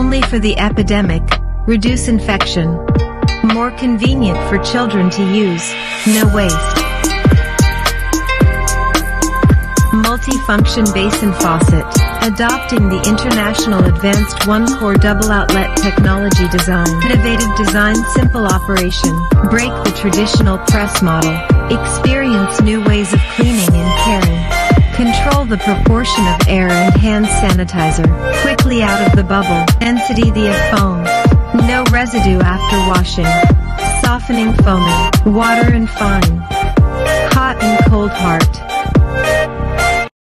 Friendly for the epidemic, reduce infection. More convenient for children to use, no waste. Multi-function basin faucet, adopting the international advanced one-core double-outlet technology design. Innovative design, simple operation, break the traditional press model, experience new ways of cleaning and caring. Control the proportion of air and hand sanitizer, quickly out of the bubble. Density the foam, no residue after washing. Softening foaming, water and fine. Hot and cold heart.